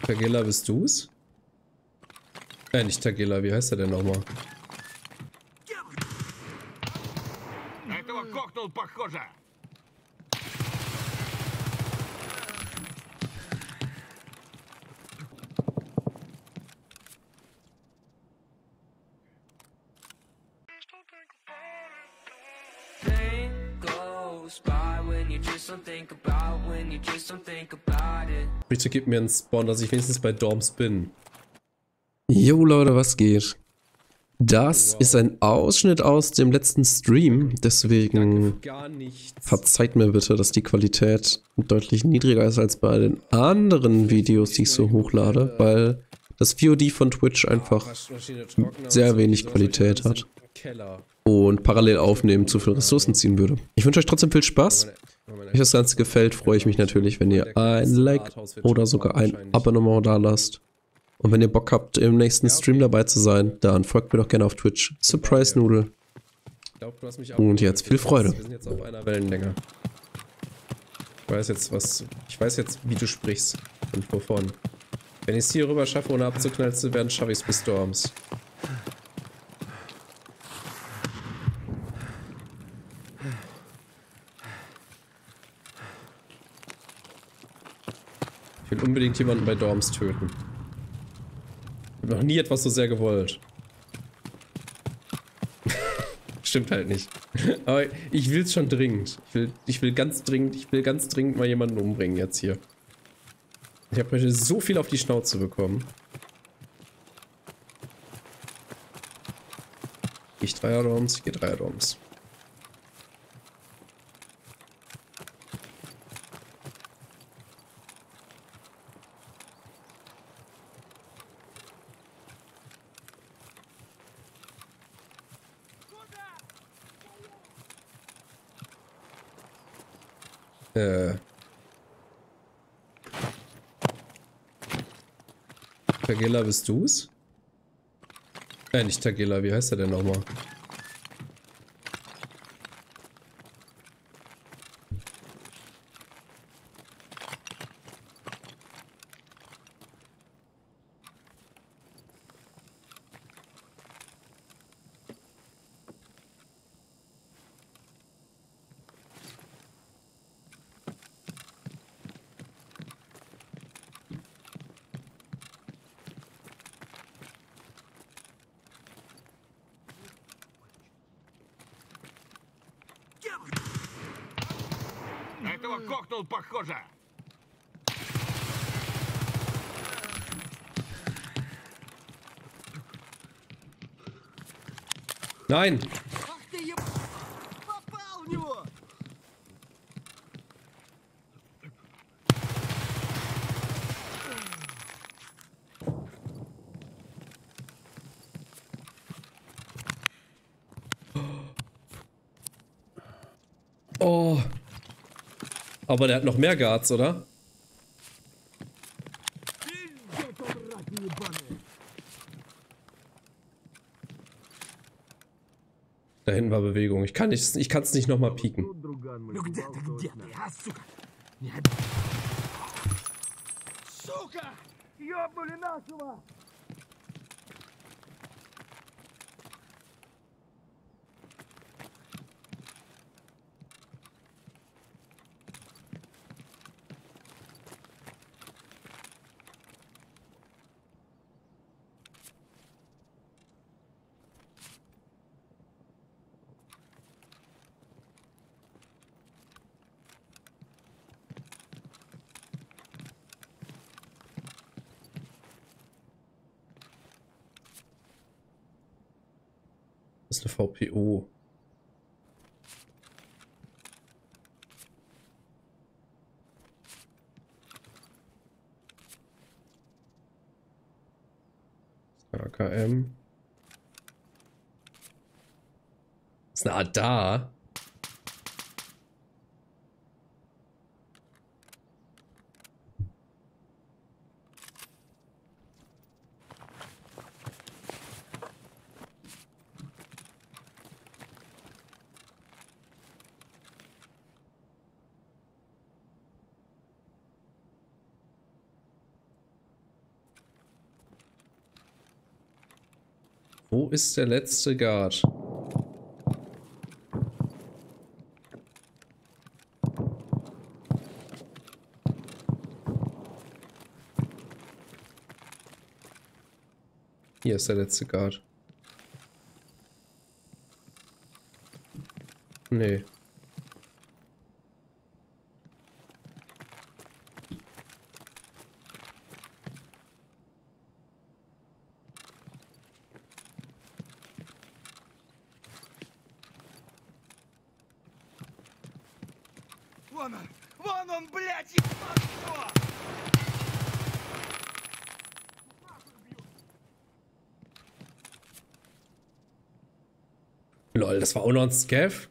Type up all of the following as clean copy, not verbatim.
Tagilla, bist du's? Nicht Tagilla, wie heißt er denn nochmal? Этого кокнул, похоже. Bitte gib mir einen Spawn, dass ich wenigstens bei Dorms bin. Jo Leute, was geht? Das ist ein Ausschnitt aus dem letzten Stream, deswegen verzeiht mir bitte, dass die Qualität deutlich niedriger ist als bei den anderen Videos, die ich so hochlade, weil das VOD von Twitch einfach sehr wenig Qualität hat und parallel aufnehmen zu viel Ressourcen ziehen würde. Ich wünsche euch trotzdem viel Spaß. Wenn euch das Ganze gefällt, freue ich mich natürlich, wenn ihr ein Like oder sogar ein Abonnement da lasst. Und wenn ihr Bock habt, im nächsten Stream dabei zu sein, dann folgt mir doch gerne auf Twitch. Surprise Noodle. Und jetzt viel Freude. Wir sind jetzt auf einer Wellenlänge. Ich weiß jetzt, wie du sprichst und wovon. Wenn ich es hier rüber schaffe, ohne abzuknallen zu werden, schaffe ich es bis Dorms. Ich will unbedingt jemanden bei Dorms töten. Ich habe noch nie etwas so sehr gewollt. Stimmt halt nicht. Aber ich will es schon dringend. Ich will ganz dringend mal jemanden umbringen jetzt hier. Ich habe heute so viel auf die Schnauze bekommen. Ich Dreier-Dorms, ich gehe Dreier-Dorms. Tagilla, bist du's? Nicht Tagilla, wie heißt er denn nochmal? Этого кокнул, похоже. Nein! Ах ты еб... Попал в него! Oh. Aber der hat noch mehr Guards, oder? Da hinten war Bewegung. Ich kann es nicht nochmal pieken. Сука! Ёбнули нашего! Das ist eine VPO. AKM. Das ist eine Adar. Wo ist der letzte Guard? Hier ist der letzte Guard. Nee. Вон он, блядь, ебать его! Lol, das war auch noch ein Scav?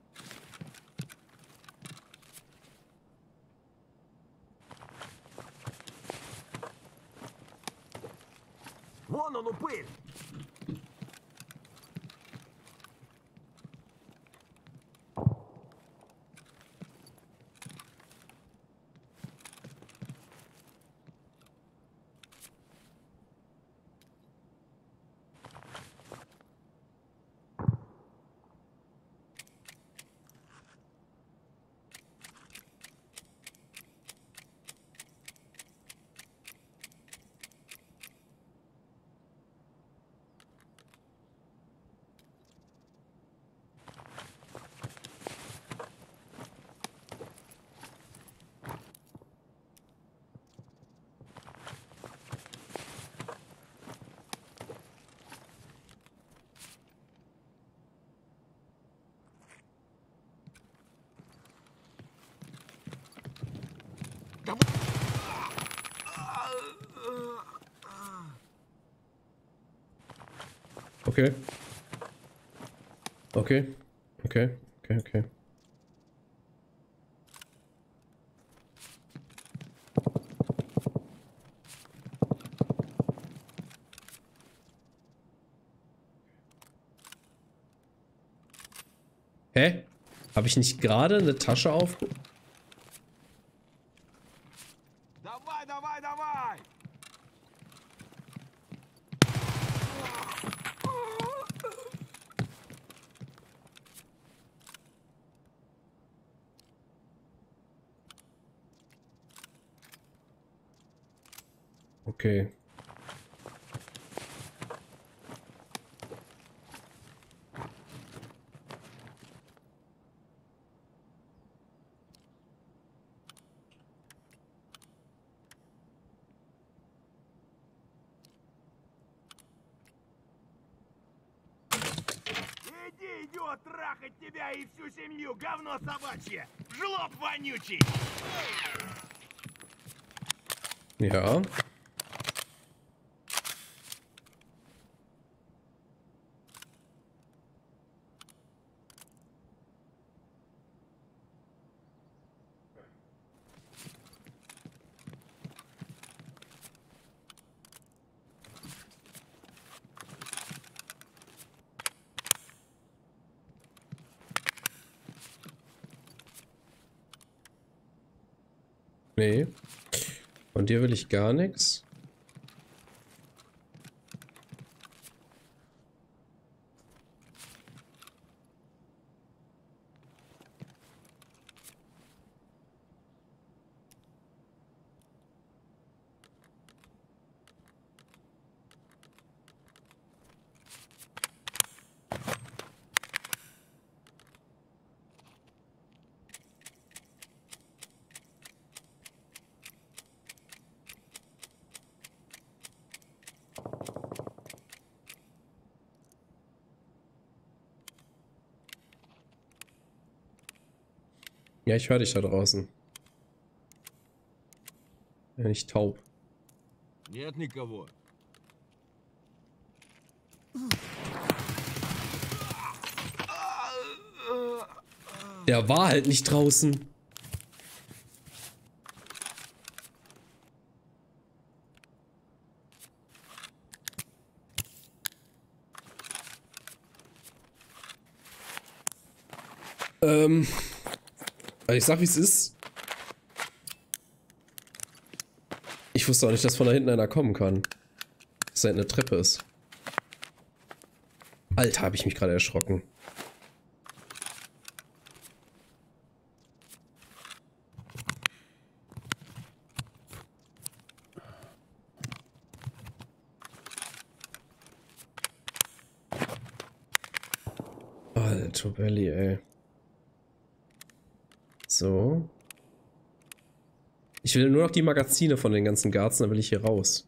Вон он, упырь! Okay. Okay. Okay. Okay, okay. Hä? Habe ich nicht gerade eine Tasche auf? Давай, давай, давай! Okay. Иди, идиот, трахать тебя и всю семью, говно собачье! Жлоб вонючий! Ja. Nee. Von dir will ich gar nichts. Ja, ich höre dich da draußen. Ja, nicht taub. Нет никого. Der war halt nicht draußen. Also ich sag, wie es ist. Ich wusste auch nicht, dass von da hinten einer kommen kann. Dass da hinten eine Treppe ist. Alter, habe ich mich gerade erschrocken. Alter Belly, ey. So. Ich will nur noch die Magazine von den ganzen Guards, dann will ich hier raus.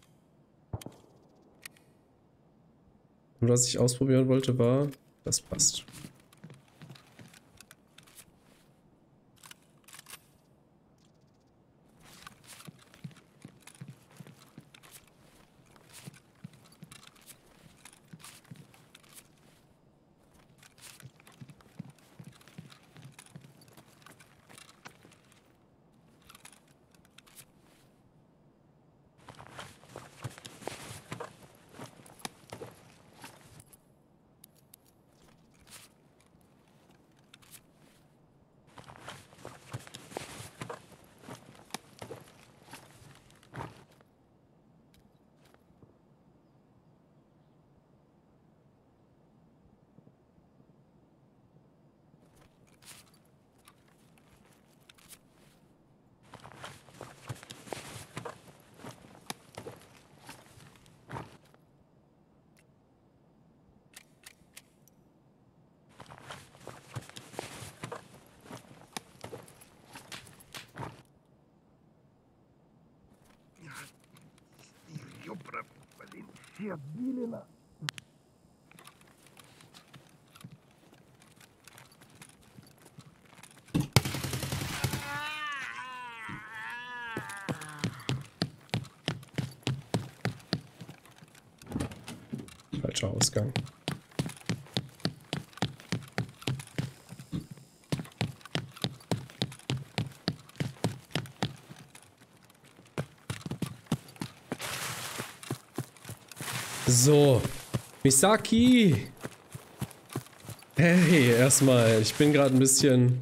Und was ich ausprobieren wollte war, das passt. Блин, все отбили нас. Falscher Ausgang. So, Misaki! Hey, erstmal, ich bin gerade ein bisschen...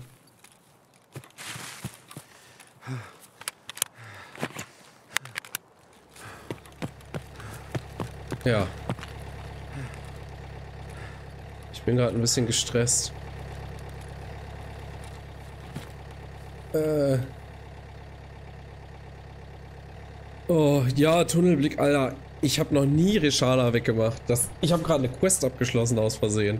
Ja. Ich bin gerade ein bisschen gestresst. Oh, ja, Tunnelblick, Alter. Ich habe noch nie Reshala weggemacht. Ich habe gerade eine Quest abgeschlossen aus Versehen.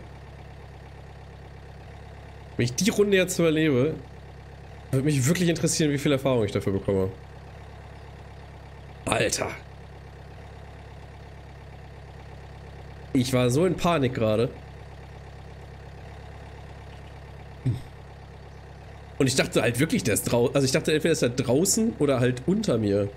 Wenn ich die Runde jetzt überlebe, würde mich wirklich interessieren, wie viel Erfahrung ich dafür bekomme. Alter. Ich war so in Panik gerade. Und ich dachte halt wirklich, der ist draußen. Also ich dachte, entweder ist er draußen oder halt unter mir.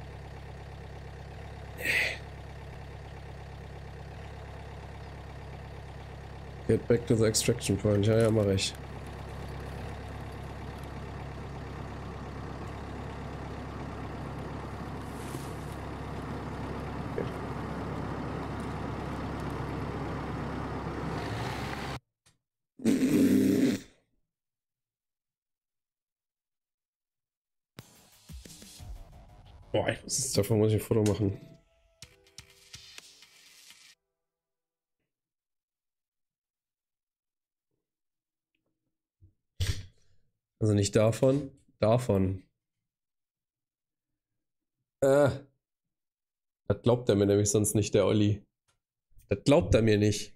Get back to the extraction point. Ja, ja, mache ich. Boah, davon muss ich ein Foto machen. Also nicht davon, davon. Das glaubt er mir nämlich sonst nicht, der Olli. Das glaubt er mir nicht.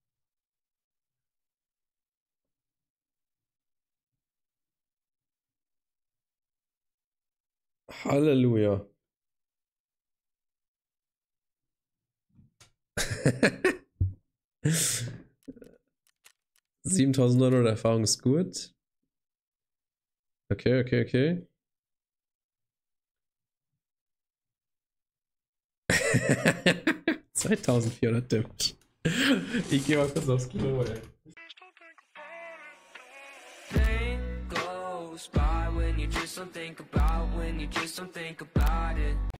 Halleluja. 7.900 Erfahrung ist gut. Okay, okay, okay. $2.400 Damage. Ich gehe mal kurz aufs Klo, ey. Goes by when you just don't think about it.